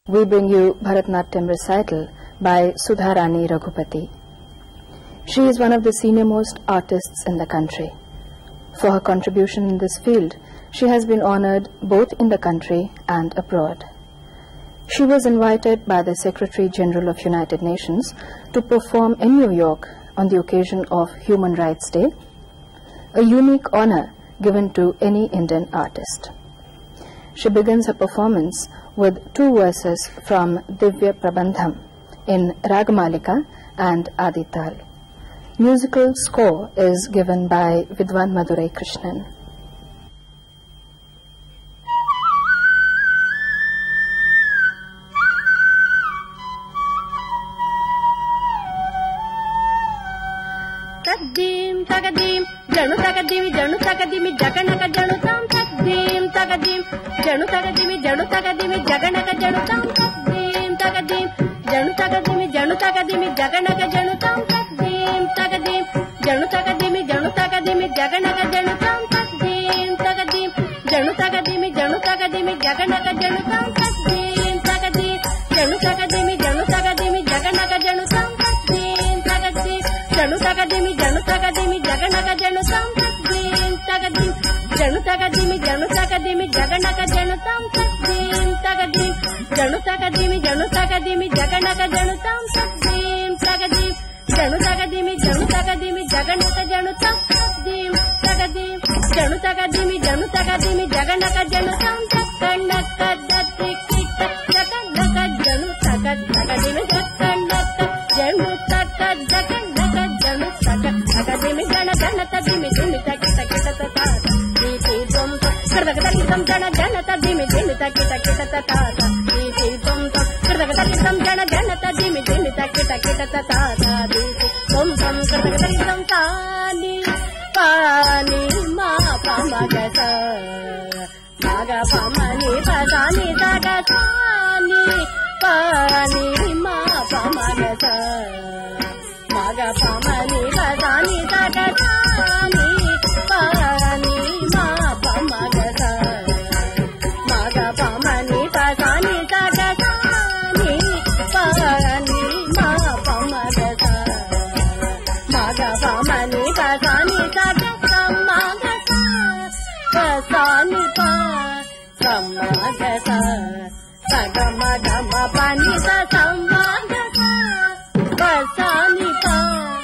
we bring you Bharatnatyam recital by Sudharani Raghupati. She is one of the senior-most artists in the country. For her contribution in this field, she has been honored both in the country and abroad. She was invited by the Secretary General of United Nations to perform in New York on the occasion of Human Rights Day, a unique honor given to any Indian artist. She begins her performance with two verses from Divya Prabandham in Ragamalika and Adital. Musical score is given by Vidwan Madurai Krishnan. Taddim tagadim janu tagadimi jaganaka janu tam taddim tagadim janu tagadimi jaganaka janu tam taddim tagadim janu tagadimi jaganaka janu tam taddim tagadim janu tagadimi jaganaka janu tam taddim tagadim janu tagadimi jaganaka janu tam taddim tagadim janu tagadimi jaganaka janu tam taddim tagadim janu tagadimi jaganaka janu tam taddim tagadim janu tagadimi jaganaka janu tam taddim tagadim janu tagadimi jaganaka janu tam taddim tagadim janu tagadimi jaganaka janu tam taddim tagadim janu tagadimi jaganaka janu tam takanaka datikita takanaka janu tagadimi takanaka janu takanaka janu tagadimi jaganaka dimi takita tata diti dum kardakadam janata dimi takita tata diti dum kardakadam janata dimi takita tata diti dum kardakadam tani pani ma pamagasa maga pamani pasani tagasani pani ma pamagasa maga pamani pasani tagasani pani ma pamagasa maga pamani pasani tagasani pani ma pamagasa maga pamani pasani tagasamaga pasani pa samagasa sagamagama pani pasam